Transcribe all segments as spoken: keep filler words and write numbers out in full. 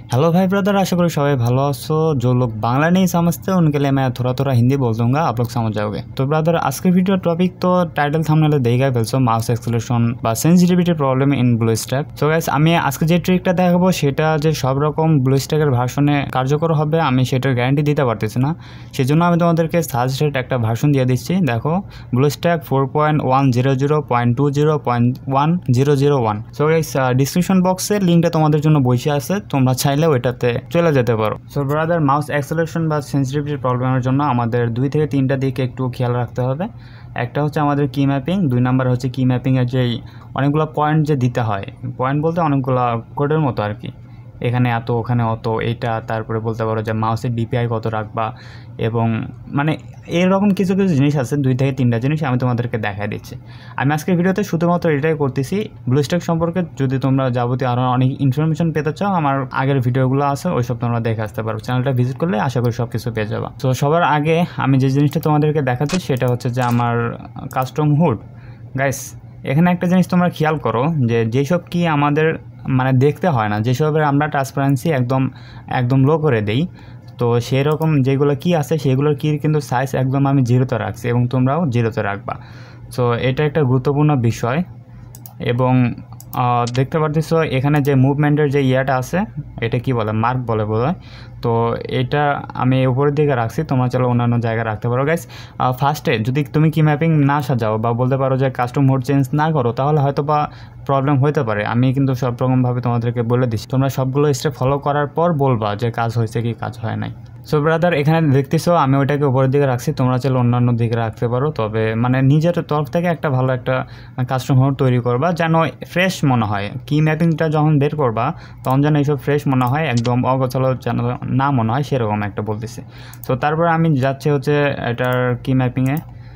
Hello भाई brother, आशा करो सबाई भालो आछो। जो लोग बांग्ला नहीं समझते उनके लिए मैं थोड़ा थोड़ा हिंदी बोल दूंगा, आप लोग समझ जाओगे। तो ब्रदर आज के वीडियो टॉपिक तो टाइटल থাম্বনেলে দেখাই ফেলছো, মাউস অ্যাক্সেলারেশন বা sensitivity problem in BlueStack. So guys, আমি আজকে যে ট্রিকটা দেখাবো সেটা যে সব রকম ব্লুস্ট্যাকের ভার্সনে কার্যকর হবে আমি সেটার গ্যারান্টি দিতে পারতেছি না, সেজন্য আমি তোমাদেরকে সাজেস্টেড একটা ভার্সন দিয়ে দিচ্ছি। দেখো, BlueStack four point one zero zero point two zero point one zero zero one. So guys, description বক্সে লিঙ্কটা তোমাদের জন্য বসে আছে, তোমরা চাইলে ওইটাতে চলে যেতে পারো। সো ব্রাদার, মাউস অ্যাক্সেলারেশন বা সেনসিটিভিটির প্রবলেমের জন্য আমাদের দুই থেকে তিনটা দিকে একটু খেয়াল রাখতে হবে। একটা হচ্ছে আমাদের কি ম্যাপিং, দুই নাম্বার হচ্ছে কি ম্যাপিংয়ের যেই অনেকগুলো পয়েন্ট যে দিতে হয়, পয়েন্ট বলতে অনেকগুলো কোডের মতো আর কি, এখানে এত ওখানে অত, এইটা তারপরে বলতে পারো যে মাউসের ডিপিআই কত রাখবা, এবং মানে এরকম কিছু কিছু জিনিস আছে, দুই থেকে তিনটা জিনিস আমি তোমাদেরকে দেখাই দিচ্ছি। আমি আজকের ভিডিওতে শুধুমাত্র এটাই করতেছি। ব্লুস্ট্যাক সম্পর্কে যদি তোমরা যাবতীয় আরও অনেক ইনফরমেশন পেতে চাও, আমার আগের ভিডিওগুলো আছে, ওইসব তোমরা দেখে আসতে পারো। চ্যানেলটা ভিজিট করলে আশা করি সব কিছু পেয়ে যাবা। তো সবার আগে আমি যে জিনিসটা তোমাদেরকে দেখাচ্ছি সেটা হচ্ছে যে আমার কাস্টম হুড। গাইস, এখানে একটা জিনিস তোমরা খেয়াল করো যে যেসব কি আমাদের মানে দেখতে হয় না, যেসবের আমরা ট্রান্সপারেন্সি একদম একদম লো করে দেই, তো সেই রকম যেগুলো কি আছে সেগুলোর কি কিন্তু সাইজ একদম আমি জিরোতে রাখছি এবং তোমরাও জিরোতে রাখবা। সো এটা একটা গুরুত্বপূর্ণ বিষয়। এবং দেখতে পারতেছ এখানে যে মুভমেন্টের যে ইয়াটা আছে, এটা কি বলে, মার্ক বলে বলে, তো এটা আমি উপরের দিকে রাখছি, তোমরা চলো অন্যান্য জায়গায় রাখতে পারো। গাইস, ফার্স্টে যদি তুমি কি ম্যাপিং না সাজাও বা বলতে পারো যে কাস্টম মোড চেঞ্জ না করো, তাহলে হয়তো বা প্রবলেম হতে পারে। আমি কিন্তু সব রকমভাবে তোমাদেরকে বলে দিচ্ছি, তোমরা সবগুলো স্টেপ ফলো করার পর বলবা যে কাজ হয়েছে কি কাজ হয় নাই। সো ব্রাদার, এখানে দেখতেছো আমি ওইটাকে উপরের দিকে রাখছি, তোমরা চাইলে অন্যান্য দিকে রাখতে পারো, তবে মানে নিজের তরফ থেকে একটা ভালো একটা কাস্টম মোড তৈরি করবা যেন ফ্রেশ মনে হয়। কি ম্যাপিংটা যখন বের করবা তখন যেন এইসব ফ্রেশ মনে হয়, একদম অগোছালো যেন না মনে হয়, সেরকম একটা বলতেছি। তো তারপর আমি যাচ্ছি হচ্ছে এটার কি ম্যাপিংয়ে,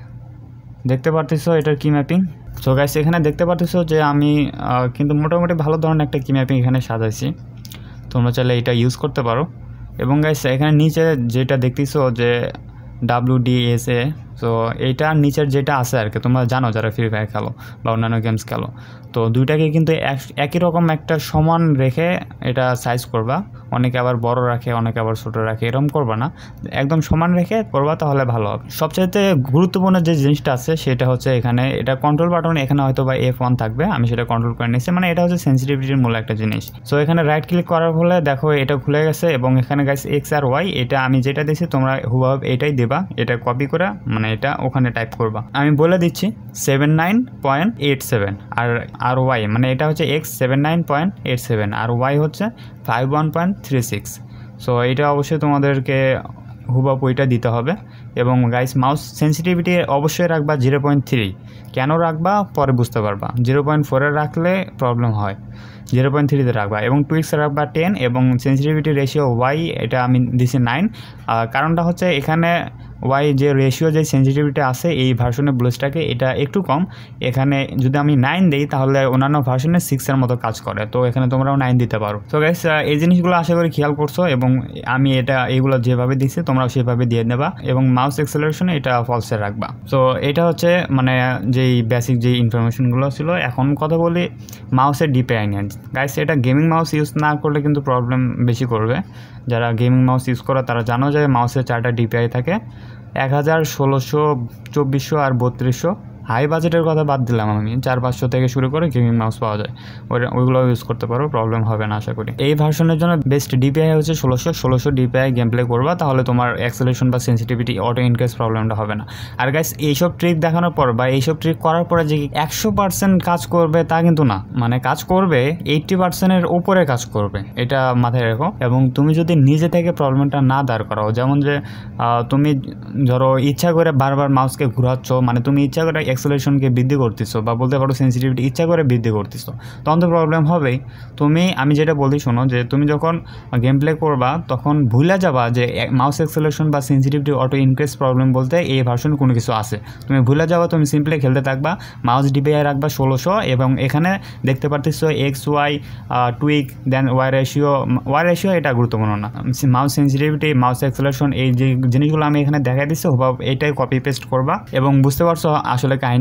দেখতে পারতেছো এটার কি ম্যাপিং। সো গাইস, এখানে দেখতে পারতেছো যে আমি কিন্তু মোটামুটি ভালো ধরনের একটা কি ম্যাপিং এখানে সাজাইছি, তোমরা চাইলে এটা ইউজ করতে পারো। এবং গাইস, এখানে নিচে যেটা দেখতেছো যে ডাব্লিউ ডি এস এ, তো এইটার নিচের যেটা আছে আর কি, তোমরা জানো যারা ফ্রি ফায়ার খেলো বা অন্যান্য গেমস খেলো, তো দুইটাকে কিন্তু একই রকম একটা সমান রেখে এটা সাইজ করবা। অনেকে আবার বড় রাখে, অনেকে আবার ছোটো রাখে, এরকম করবা না, একদম সমান রেখে করবা, তাহলে ভালো হবে। সবচাইতে গুরুত্বপূর্ণ যে জিনিসটা আছে সেটা হচ্ছে এখানে এটা কন্ট্রোল বাটন, এখানে হয়তো বা এফ ওয়ান থাকবে, আমি সেটা কন্ট্রোল করে নিচ্ছি, মানে এটা হচ্ছে সেন্সিটিভিটির মূল একটা জিনিস। সো এখানে রাইট ক্লিক করার ফলে দেখো এটা খুলে গেছে, এবং এখানে গাইস এক্স আর ওয়াই, এটা আমি যেটা দিয়েছি তোমরা হুবহু এটাই দেবা, এটা কপি করে মানে এটা ওখানে টাইপ করবা। আমি বলে দিচ্ছি seven nine point eight seven, আর আর ওয়াই মানে এটা হচ্ছে X seven nine point eight seven, আর ওয়াই হচ্ছে five one point three six. So এটা অবশ্যই তোমাদেরকে হুবহু ওইটা দিতে হবে। এবং গাইস, মাউস সেন্সিটিভিটি অবশ্যই রাখবা জিরো পয়েন্ট থ্রি। কেন রাখবা পরে বুঝতে পারবা, জিরো পয়েন্ট ফোরে রাখলে প্রবলেম হয়, জিরো পয়েন্ট থ্রিতে রাখবা। এবং টুইক্স রাখবা টেন, এবং সেন্সিটিভিটি রেশিও ওয়াই এটা আমি দিছি নাইন। কারণটা হচ্ছে এখানে ওয়াই যে রেশিও যে সেন্সিটিভিটি আছে এই ভার্সনে ব্লুস্ট্যাকে এটা একটু কম, এখানে যদি আমি নাইন দিই তাহলে অন্যান্য ভার্সনে সিক্সের মতো কাজ করে, তো এখানে তোমরাও নাইন দিতে পারো। তো গাইস, এই জিনিসগুলো আশা করি খেয়াল করছো, এবং আমি এটা এইগুলো যেভাবে দিচ্ছি তোমরাও সেভাবে দিয়ে নেবা। এবং মাউস অ্যাক্সেলারেশনে এটা ফলসে রাখবা। তো এটা হচ্ছে মানে যেই বেসিক যেই ইনফরমেশনগুলো ছিল। এখন কথা বলি মাউসের ডিপিআই নিয়ে। গাইস, এটা গেমিং মাউস ইউজ না করলে কিন্তু প্রবলেম বেশি করবে। যারা গেমিং মাউস ইউজ করে তারা জানো যে মাউসের চারটা ডিপিআই থাকে, এক হাজার ষোলোশো চব্বিশশো আর বত্রিশশো। হাই বাজেটের কথা বাদ দিলাম আমি, চার পাঁচশো থেকে শুরু করে গেমিং মাউস পাওয়া যায়, ওই ওইগুলো ইউজ করতে পারো, প্রবলেম হবে না আশা করি। এই ভার্সনের জন্য বেস্ট ডিপিআই হচ্ছে ষোলোশো ষোলোশো ডিপিআই গেম প্লে করবা, তাহলে তোমার অ্যাক্সেলারেশন বা সেন্সিটিভিটি অটো ইনক্রিজ প্রবলেমটা হবে না। আর গাইস, এইসব ট্রিক দেখানোর পর বা এইসব ট্রিক করার পরে যে একশো পার্সেন্ট কাজ করবে তা কিন্তু না, মানে কাজ করবে এইট্টি পার্সেন্টের উপরে কাজ করবে, এটা মাথায় রেখো। এবং তুমি যদি নিজে থেকে প্রবলেমটা না দাঁড় করাও, যেমন যে তুমি ধরো ইচ্ছা করে বারবার মাউসকে ঘোরাচ্ছ, মানে তুমি ইচ্ছা করে অ্যাক্সেলারেশনকে বৃদ্ধি করতেছো বা বলতে পারো সেন্সিটিভিটি ইচ্ছা করে বৃদ্ধি করতেছো, তখন তো প্রবলেম হবেই। তুমি আমি যেটা বলি শোনো, যে তুমি যখন গেম প্লে করবা তখন ভুলে যাবা যে মাউস অ্যাক্সেলারেশন বা সেন্সিটিভিটি অটো ইনক্রিজ প্রবলেম বলতে এই ভার্সন কোনো কিছু আছে, তুমি ভুলে যাবা, তুমি সিম্পলি খেলতে থাকবা। মাউস ডিপিআই রাখবা ষোলোশো, এবং এখানে দেখতে পারতেছো X Y tweak, then Y ratio. Y ratio এটা গুরুত্বপূর্ণ না, মাউস সেন্সিটিভিটি, মাউস অ্যাক্সেলারেশন, এই যে জিনিসগুলো আমি এখানে দেখা দিচ্ছি হুবহু এইটাই কপি পেস্ট করবা। এবং বুঝতে পারছো আসলে কাহিনী কি,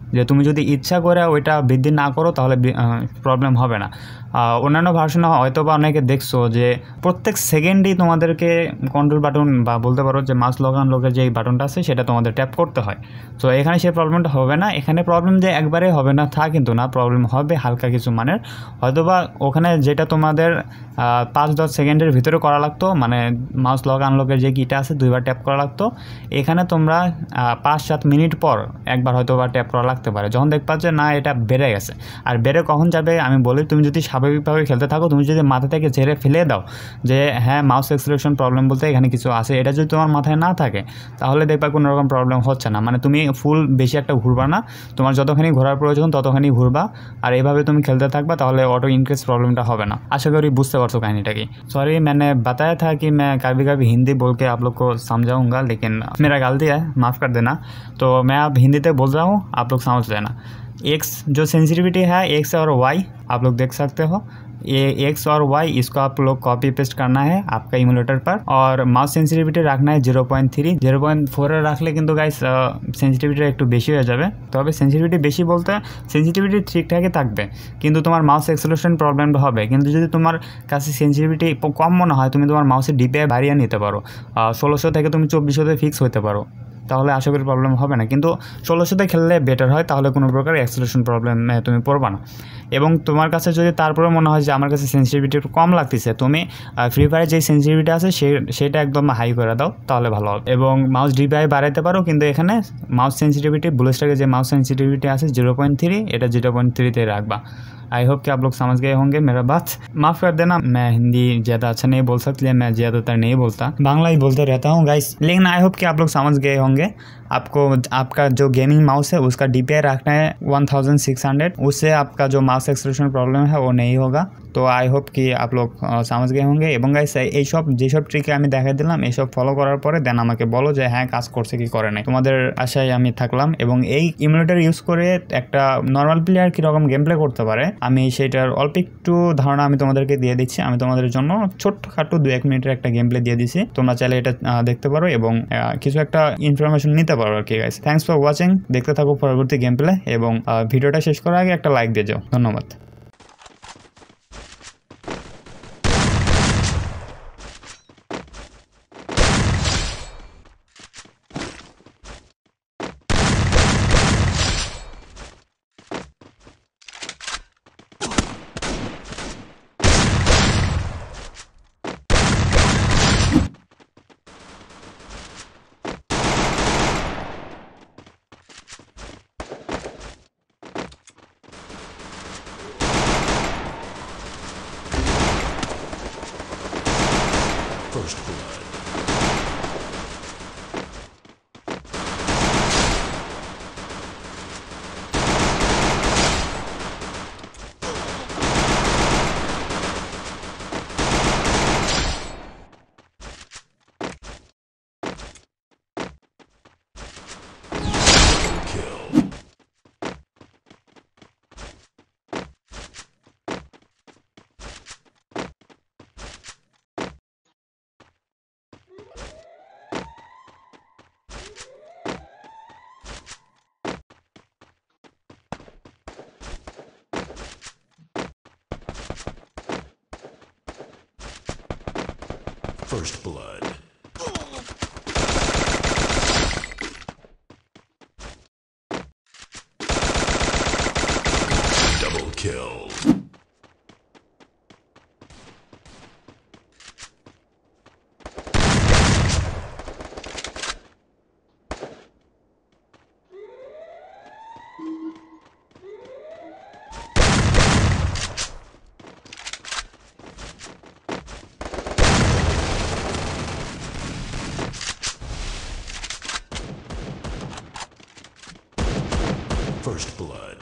যে তুমি যদি ইচ্ছা করে ওইটা বৃদ্ধি না করো তাহলে প্রবলেম হবে না। অন্যান্য ভার্সনে হয়তো বা অনেকে দেখছো যে প্রত্যেক সেকেন্ডেই তোমাদেরকে কন্ট্রোল বাটন বা বলতে পারো যে মাউস লক আনলকের যে বাটনটা আছে সেটা তোমাদের ট্যাপ করতে হয়। সো এখানে সেই প্রবলেমটা হবে না। এখানে প্রবলেম যে একবারে হবে না তা কিন্তু না, প্রবলেম হবে হালকা কিছু মানের। হয়তো বা ওখানে যেটা তোমাদের পাঁচ দশ সেকেন্ডের ভিতরে করা লাগতো, মানে মাউস লক আনলকের যে কিটা আছে দুইবার ট্যাপ করা লাগতো, এখানে তোমরা পাঁচ সাত মিনিট পর একবার হয়তো বা ট্যাপ করা লাগতে পারে, যখন দেখবা যে না এটা বেড়ে গেছে। আর বেড়ে কখন যাবে আমি বলি, তুমি যদি স্বাভাবিকভাবে খেলতে থাকো, তুমি যদি মাথা থেকে ঝেড়ে ফেলে দাও যে হ্যাঁ মাউস অ্যাক্সিলারেশন প্রবলেম বলতে এখানে কিছু আছে, এটা যদি তোমার মাথায় না থাকে তাহলে দেখবা কোনো রকম প্রবলেম হচ্ছে না। মানে তুমি ফুল বেশি একটা ঘুরবা না, তোমার যতখানি ঘোরার প্রয়োজন ততখানি ঘুরবা, আর এইভাবে তুমি খেলতে থাকবা, তাহলে অটো ইনক্রিজ প্রॉब्लमটা হবে ना। आशा करी बुझते पारছো कहानीটা কি। सॉरी मैंने बताया था कि मैं कभी कभी हिंदी बोल के आप लोग को समझाऊंगा, लेकिन मेरा गलती है, माफ़ कर देना। तो मैं अब हिंदी ते बोल रहा हूँ, आप लोग समझ लेना। एक्स जो सेंसिटिविटी है एक्स और वाई आप लोग देख सकते हो, ये एक्स और वाई इसको आप लोग कॉपी पेस्ट करना है आपका इमुलेटर पर, और माउस सेंसिटिविटी रखना है zero point three. Zero point four এ রাখলে কিন্তু গাইস সেন্সিটিভিটি একটু বেশি হয়ে যাবে। তবে সেন্সিটিভিটি বেশি বলতে সেন্সিটিভিটি ঠিকঠাকই থাকবে, কিন্তু তোমার মাউস অ্যাক্সিলারেশন প্রবলেমটা হবে। কিন্তু যদি তোমার কাছে সেন্সিটিভিটি কম মনে হয়, তুমি তোমার মাউসের ডিপিআই বাড়িয়ে নিতে পারো, ষোলোশো থেকে তুমি চব্বিশশোতে ফিক্স হতে পারো, তাহলে আশা করি প্রবলেম হবে না। কিন্তু ষোলোশোতে খেললে বেটার হয়, তাহলে কোনো প্রকার অ্যাক্সিলারেশন প্রবলেমে তুমি পড়বা না। এবং তোমার কাছে যদি তারপরে মনে হয় যে আমার কাছে সেন্সিটিভিটি একটু কম লাগতেছে, তুমি ফ্রি ফায়ারে যে সেন্সিটিভিটি আছে সে সেটা একদম হাই করে দাও, তাহলে ভালো হবে। এবং মাউস ডিপিআই বাড়াইতে পারো, কিন্তু এখানে মাউস সেন্সিটিভিটি ব্লুস্ট্যাকের যে মাউস সেंसिटिविटी আছে জিরো পয়েंट थ्री, এটা জিরো पॉइंट थ्री তে রাখবা। आई होप कि आप लोग समझ गए होंगे मेरा बात। माफ़ कर देना, मैं हिंदी ज़्यादा अच्छा नहीं बोल सकती, मैं ज़्यादातर नहीं बोलता, बांग्ला ही बोलते रहता हूँ गाइस। लेकिन आई होप कि आप लोग समझ गए होंगे। आपको आपका जो गेमिंग माउस है उसका डीपीआई रखना है वन थाउजेंड सिक्स हंड्रेड, उससे आपका जो माउस एक्सप्रेशन प्रॉब्लम है वो नहीं होगा। तो आई होप कि आप लोग समझ गए होंगे। এবং গাইস এই সব যে সব ট্রিক আমি দেখাই দিলাম এই সব ফলো করার পরে দেন আমাকে বলো যে হ্যাঁ কাজ করছে কি করে নাই। তোমাদের আশায় আমি থাকলাম। এবং এই ইমুলেটর ইউজ করে একটা নরমাল প্লেয়ার কি রকম গেম প্লে করতে পারে আমি সেটার অল্প একটু ধারণা আমি তোমাদেরকে দিয়ে দিচ্ছি। আমি তোমাদের জন্য ছোট্টখাটো দু এক মিনিটের একটা গেম প্লে দিয়ে দিচ্ছি, তোমরা চাইলে এটা দেখতে পারো এবং কিছু একটা ইনফরমেশন নিতে পারো আর কি গাইস। থ্যাঙ্কস ফর ওয়াচিং, দেখতে থাকো পরবর্তী গেম প্লে এবং ভিডিওটা শেষ করার আগে একটা লাইক দিয়ে যাও। ধন্যবাদ। First blood. First blood. Double kill. First blood.